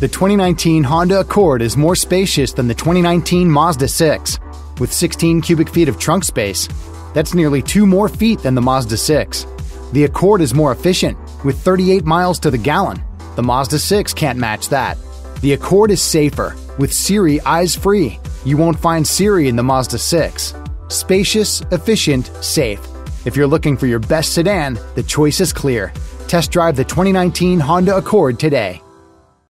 The 2019 Honda Accord is more spacious than the 2019 Mazda 6. With 16 cubic feet of trunk space, that's nearly 2 more feet than the Mazda 6. The Accord is more efficient, with 38 miles to the gallon. The Mazda 6 can't match that. The Accord is safer, with Siri eyes-free. You won't find Siri in the Mazda 6. Spacious, efficient, safe. If you're looking for your best sedan, the choice is clear. Test drive the 2019 Honda Accord today.